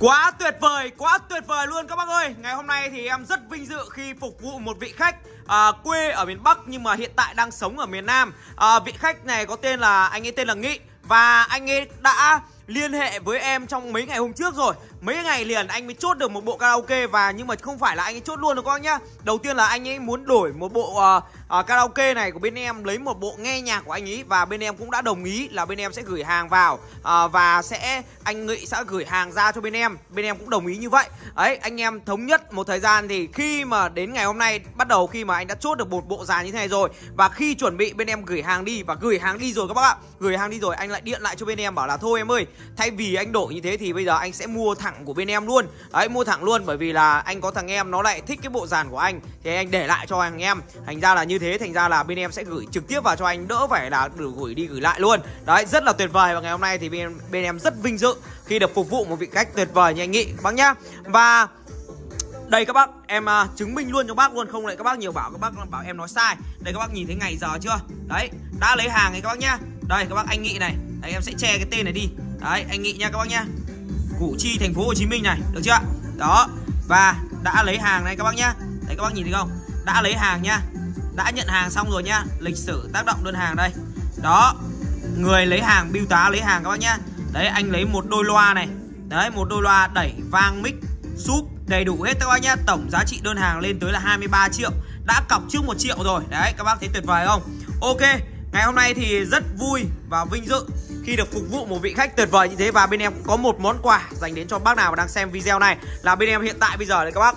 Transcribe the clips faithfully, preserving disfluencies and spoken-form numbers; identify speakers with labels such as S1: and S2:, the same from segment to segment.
S1: Quá tuyệt vời, quá tuyệt vời luôn các bác ơi. Ngày hôm nay thì em rất vinh dự khi phục vụ một vị khách à, quê ở miền Bắc nhưng mà hiện tại đang sống ở miền Nam. à, Vị khách này có tên là, anh ấy tên là Nghị. Và anh ấy đã liên hệ với em trong mấy ngày hôm trước rồi. Mấy ngày liền anh mới chốt được một bộ karaoke. Và nhưng mà không phải là anh ấy chốt luôn đâu các bác nhá. Đầu tiên là anh ấy muốn đổi một bộ uh, uh, karaoke này của bên em, lấy một bộ nghe nhạc của anh ấy. Và bên em cũng đã đồng ý là bên em sẽ gửi hàng vào, uh, và sẽ anh Nghị sẽ gửi hàng ra cho bên em. Bên em cũng đồng ý như vậy. Đấy, anh em thống nhất một thời gian. Thì khi mà đến ngày hôm nay, bắt đầu khi mà anh đã chốt được một bộ dài như thế này rồi, và khi chuẩn bị bên em gửi hàng đi, và gửi hàng đi rồi các bác ạ, gửi hàng đi rồi anh lại điện lại cho bên em bảo là thôi em ơi, thay vì anh đổi như thế thì bây giờ anh sẽ mua thẳng của bên em luôn. Đấy, mua thẳng luôn, bởi vì là anh có thằng em nó lại thích cái bộ dàn của anh thì anh để lại cho anh em. Thành ra là như thế, thành ra là bên em sẽ gửi trực tiếp vào cho anh, đỡ phải là được gửi đi gửi lại luôn. Đấy, rất là tuyệt vời. Và ngày hôm nay thì bên, bên em rất vinh dự khi được phục vụ một vị khách tuyệt vời như anh Nghị các bác nhá. Và đây các bác, em uh, chứng minh luôn cho bác luôn, không lại các bác nhiều bảo các bác bảo em nói sai. Đây các bác nhìn thấy ngày giờ chưa? Đấy, đã lấy hàng này các bác nhá. Đây các bác, anh Nghị này. Đấy, em sẽ che cái tên này đi. Đấy, anh Nghị nha các bác nhá. Củ Chi, thành phố Hồ Chí Minh này, được chưa? Đó, và đã lấy hàng này các bác nhá. Đấy các bác nhìn thấy không? Đã lấy hàng nhá. Đã nhận hàng xong rồi nhá. Lịch sử tác động đơn hàng đây. Đó, người lấy hàng, bưu tá lấy hàng các bác nhá. Đấy, anh lấy một đôi loa này. Đấy, một đôi loa đẩy, vang, mic, súp, đầy đủ hết các bác nhá. Tổng giá trị đơn hàng lên tới là hai mươi ba triệu. Đã cọc trước một triệu rồi. Đấy, các bác thấy tuyệt vời không? Ok, ngày hôm nay thì rất vui và vinh dự khi được phục vụ một vị khách tuyệt vời như thế. Và bên em có một món quà dành đến cho bác nào đang xem video này. Là bên em hiện tại bây giờ đấy các bác,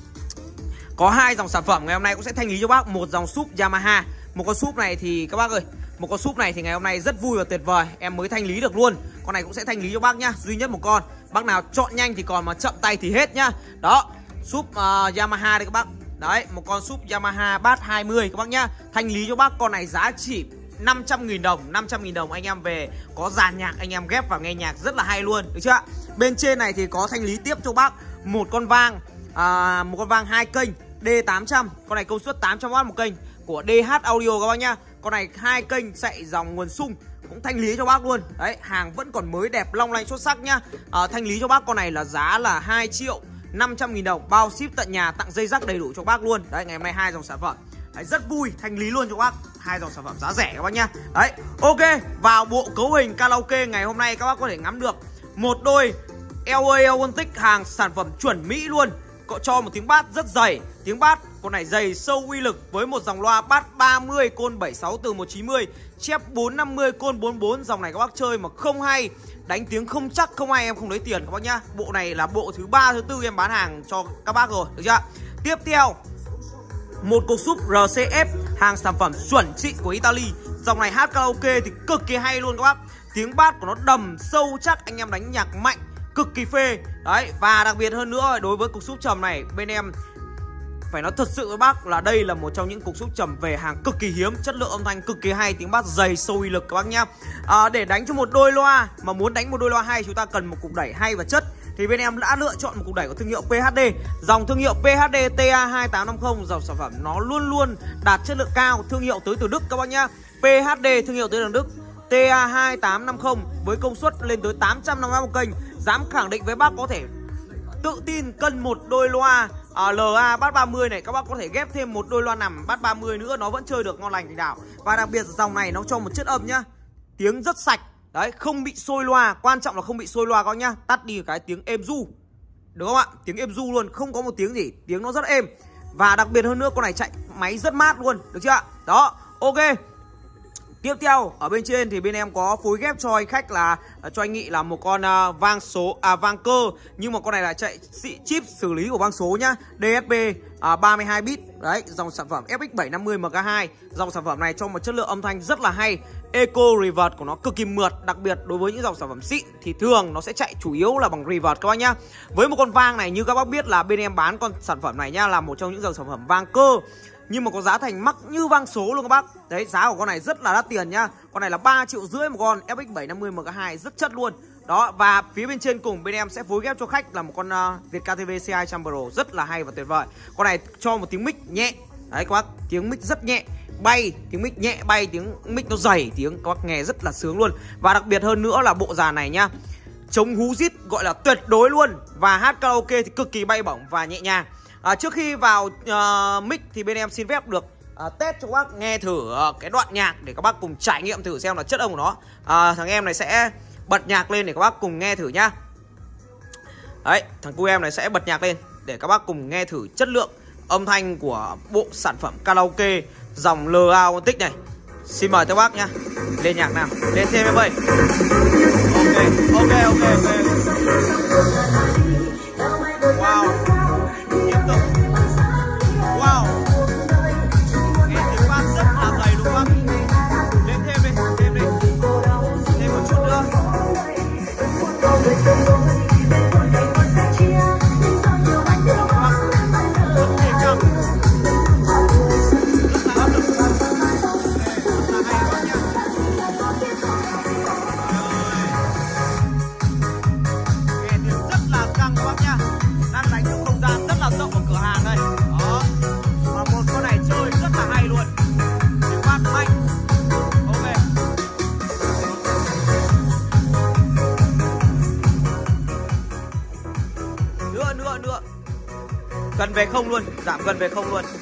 S1: có hai dòng sản phẩm ngày hôm nay cũng sẽ thanh lý cho bác. Một dòng súp Yamaha. Một con súp này thì các bác ơi, một con súp này thì ngày hôm nay rất vui và tuyệt vời, em mới thanh lý được luôn. Con này cũng sẽ thanh lý cho bác nhá, duy nhất một con. Bác nào chọn nhanh thì còn, mà chậm tay thì hết nhá. Đó, súp uh, Yamaha đây các bác. Đấy, một con súp Yamaha Bass hai mươi các bác nhá. Thanh lý cho bác con này giá chỉ năm trăm nghìn đồng. năm trăm nghìn đồng anh em về có dàn nhạc, anh em ghép vào nghe nhạc rất là hay luôn, được chưa ạ? Bên trên này thì có thanh lý tiếp cho bác một con vang, à, một con vang hai kênh D tám trăm. Con này công suất tám trăm oát một kênh của đê hát Audio các bác nhá. Con này hai kênh chạy dòng nguồn sung, cũng thanh lý cho bác luôn. Đấy, hàng vẫn còn mới đẹp, long lanh xuất sắc nhá. à, Thanh lý cho bác con này là giá là hai triệu năm trăm nghìn đồng, bao ship tận nhà, tặng dây rắc đầy đủ cho bác luôn. Đấy, ngày hôm nay hai dòng sản phẩm. Đấy, rất vui, thanh lý luôn cho bác hai dòng sản phẩm giá rẻ các bác nhá. Đấy, ok, vào bộ cấu hình karaoke ngày hôm nay các bác có thể ngắm được một đôi lờ a Authentic, hàng sản phẩm chuẩn Mỹ luôn. Có cho một tiếng bass rất dày. Tiếng bass con này dày sâu uy lực, với một dòng loa bass ba mươi côn bảy mươi sáu từ một chín mươi, chép bốn năm mươi côn bốn mươi bốn. Dòng này các bác chơi mà không hay, đánh tiếng không chắc, không hay em không lấy tiền các bác nhá. Bộ này là bộ thứ ba thứ tư em bán hàng cho các bác rồi, được chưa? Tiếp theo, một cục súp rờ xê ép, hàng sản phẩm chuẩn xịn của Italy. Dòng này hát karaoke thì cực kỳ hay luôn các bác. Tiếng bass của nó đầm sâu chắc, anh em đánh nhạc mạnh cực kỳ phê. Đấy, và đặc biệt hơn nữa, đối với cục súp trầm này, bên em phải nói thật sự với bác là đây là một trong những cục súp trầm về hàng cực kỳ hiếm, chất lượng âm thanh cực kỳ hay, tiếng bass dày sâu uy lực các bác nhá. à, Để đánh cho một đôi loa, mà muốn đánh một đôi loa hay, chúng ta cần một cục đẩy hay và chất. Thì bên em đã lựa chọn một cục đẩy của thương hiệu pê hát đê. Dòng thương hiệu pê hát đê tê a hai tám năm không, dòng sản phẩm nó luôn luôn đạt chất lượng cao, thương hiệu tới từ Đức các bác nhá. pê hát đê thương hiệu tới từ Đức, tê a hai tám năm không với công suất lên tới tám trăm năm mươi một kênh. Dám khẳng định với bác có thể tự tin cân một đôi loa à, lờ a Bass ba mươi này, các bác có thể ghép thêm một đôi loa nằm Bass ba mươi nữa, nó vẫn chơi được ngon lành thành đảo. Và đặc biệt dòng này nó cho một chất âm nhá, tiếng rất sạch. Đấy, không bị sôi loa, quan trọng là không bị sôi loa các bác nhá. Tắt đi cái tiếng êm du, được không ạ? Tiếng êm du luôn, không có một tiếng gì, tiếng nó rất êm. Và đặc biệt hơn nữa, con này chạy máy rất mát luôn, được chưa ạ? Đó, ok. Tiếp theo, ở bên trên thì bên em có phối ghép cho anh khách là cho anh Nghị là một con uh, vang số à vang cơ, nhưng mà con này là chạy chip xử lý của vang số nhá, đê ét pê uh, ba mươi hai bit. Đấy, dòng sản phẩm ép ích bảy năm mươi em ca hai. Dòng sản phẩm này cho một chất lượng âm thanh rất là hay. Eco reverb của nó cực kỳ mượt, đặc biệt đối với những dòng sản phẩm xịn thì thường nó sẽ chạy chủ yếu là bằng reverb các bác nhá. Với một con vang này, như các bác biết là bên em bán con sản phẩm này nhá, là một trong những dòng sản phẩm vang cơ, nhưng mà có giá thành mắc như vang số luôn các bác. Đấy, giá của con này rất là đắt tiền nhá. Con này là ba triệu rưỡi một con, ép ích bảy năm mươi em ca hai, rất chất luôn. Đó, và phía bên trên cùng bên em sẽ phối ghép cho khách là một con uh, Việt ca tê vê xê hai trăm Pro, rất là hay và tuyệt vời. Con này cho một tiếng mic nhẹ. Đấy các bác, tiếng mic rất nhẹ, bay, tiếng mic nhẹ bay, tiếng mic nó dày, tiếng các bác nghe rất là sướng luôn. Và đặc biệt hơn nữa là bộ dàn này nhá, chống hú rít gọi là tuyệt đối luôn. Và hát karaoke thì cực kỳ bay bổng và nhẹ nhàng. à, Trước khi vào uh, mic thì bên em xin phép được uh, test cho các bác nghe thử uh, cái đoạn nhạc để các bác cùng trải nghiệm thử xem là chất âm của nó. uh, Thằng em này sẽ bật nhạc lên để các bác cùng nghe thử nhá. Đấy, thằng cu em này sẽ bật nhạc lên để các bác cùng nghe thử chất lượng âm thanh của bộ sản phẩm karaoke dòng lờ a Autic này. Xin mời các bác nhá. Lên nhạc nào, lên thêm em ơi. Ok, ok, ok, ok. Wow. Tiếp tục. Wow. Nghe tiếng phát rất là dày đúng không? Lên thêm đi, thêm đi. Thêm một chút nữa. Gần về không luôn, giảm gần về không luôn.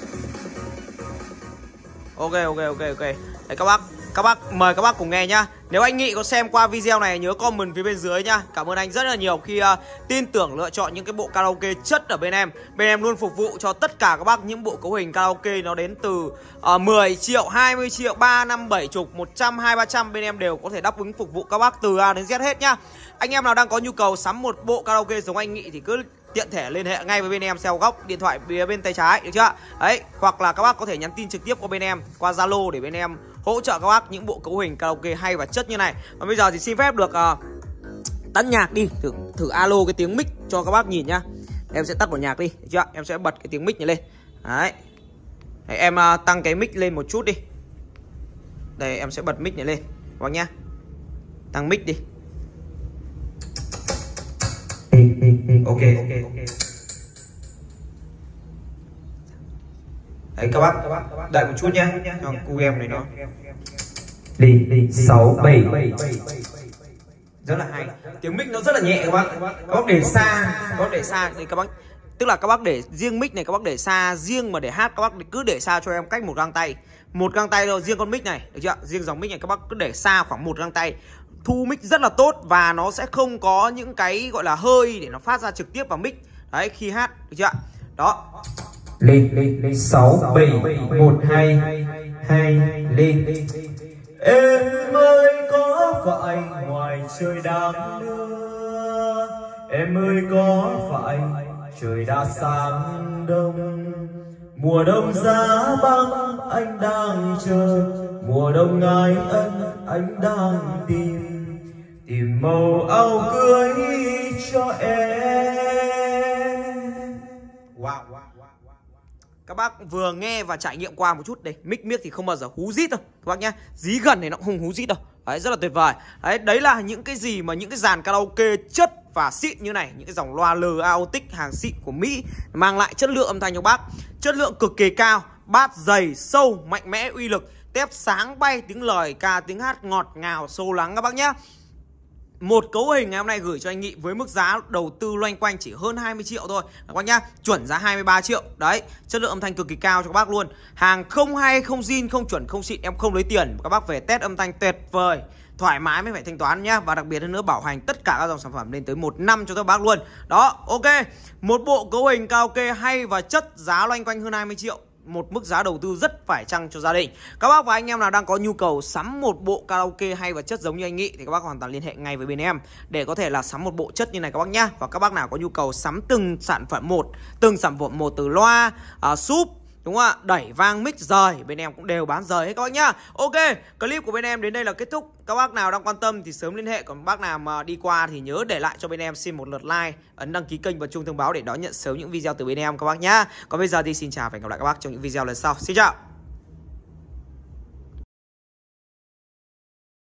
S1: Ok ok ok ok. Đấy các bác, các bác mời các bác cùng nghe nhá. Nếu anh Nghị có xem qua video này nhớ comment phía bên dưới nhá. Cảm ơn anh rất là nhiều khi uh, tin tưởng lựa chọn những cái bộ karaoke chất ở bên em. Bên em luôn phục vụ cho tất cả các bác những bộ cấu hình karaoke nó đến từ uh, mười triệu, hai mươi triệu, ba, năm, bảy chục, một trăm, hai, ba trăm. Bên em đều có thể đáp ứng phục vụ các bác từ A đến Z hết nhá. Anh em nào đang có nhu cầu sắm một bộ karaoke giống anh Nghị thì cứ tiện thể liên hệ ngay với bên em theo góc điện thoại phía bên tay trái, được chưa? Đấy, hoặc là các bác có thể nhắn tin trực tiếp qua bên em qua Zalo để bên em hỗ trợ các bác những bộ cấu hình karaoke hay và chất như này. Và bây giờ thì xin phép được uh, tắt nhạc đi, thử thử alo cái tiếng mic cho các bác nhìn nhá. Em sẽ tắt một nhạc đi, được chưa? Em sẽ bật cái tiếng mic này lên. Đấy. Đấy, em uh, tăng cái mic lên một chút đi. Đây, em sẽ bật mic này lên các bác nhá. Tăng mic đi. Ok ok ok. Đấy các bác, đợi một chút nhé, cho cu em này nó đi sáu bảy rất là hay. Tiếng mic nó rất là nhẹ các bác. Các bác để xa, các bác để xa đi các bác. Tức là các bác để riêng mic này các bác để xa, riêng mà để hát các bác cứ để xa cho em cách một găng tay, một găng tay thôi, riêng con mic này, được chưa? Riêng dòng mic này các bác cứ để xa khoảng một găng tay. Thu mic rất là tốt và nó sẽ không có những cái gọi là hơi để nó phát ra trực tiếp vào mic. Đấy, khi hát, được chưa? Đó.
S2: Lên sáu bảy một hai hai lên. Em ơi có phải ngoài trời đang mưa, em ơi có phải trời đã sáng đông, mùa đông giá băng anh đang chờ, mùa đông ngài ân anh đang tìm, tìm màu áo cưới cho em.
S1: Wow. Các bác vừa nghe và trải nghiệm qua một chút đây, mic mic thì không bao giờ hú rít đâu các bác nhá, dí gần thì nó cũng không hú rít đâu. Đấy, rất là tuyệt vời. Đấy, đấy là những cái gì mà những cái dàn karaoke chất và xịn như này, những cái dòng loa lờ a Autic hàng xịn của Mỹ mang lại chất lượng âm thanh cho bác, chất lượng cực kỳ cao, bass dày, sâu, mạnh mẽ, uy lực, tép sáng bay, tiếng lời ca, tiếng hát ngọt ngào, sâu lắng các bác nhá. Một cấu hình ngày hôm nay gửi cho anh Nghị với mức giá đầu tư loanh quanh chỉ hơn hai mươi triệu thôi các bác nhá, chuẩn giá hai mươi ba triệu. Đấy, chất lượng âm thanh cực kỳ cao cho các bác luôn. Hàng không hay, không zin, không chuẩn, không xịn, em không lấy tiền. Các bác về test âm thanh tuyệt vời, thoải mái mới phải thanh toán nhá. Và đặc biệt hơn nữa bảo hành tất cả các dòng sản phẩm lên tới một năm cho các bác luôn. Đó, ok. Một bộ cấu hình karaoke hay và chất giá loanh quanh hơn hai mươi triệu, một mức giá đầu tư rất phải chăng cho gia đình. Các bác và anh em nào đang có nhu cầu sắm một bộ karaoke hay và chất giống như anh Nghị thì các bác hoàn toàn liên hệ ngay với bên em để có thể là sắm một bộ chất như này các bác nhá. Và các bác nào có nhu cầu sắm từng sản phẩm một, từng sản phẩm một từ loa, uh, súp, đúng không ạ, đẩy vang mic rời, bên em cũng đều bán rời hết các bác nhá. Ok, clip của bên em đến đây là kết thúc. Các bác nào đang quan tâm thì sớm liên hệ, còn bác nào mà đi qua thì nhớ để lại cho bên em xin một lượt like, ấn đăng ký kênh và chuông thông báo để đón nhận sớm những video từ bên em các bác nhá. Còn bây giờ thì xin chào và hẹn gặp lại các bác trong những video lần sau. Xin chào.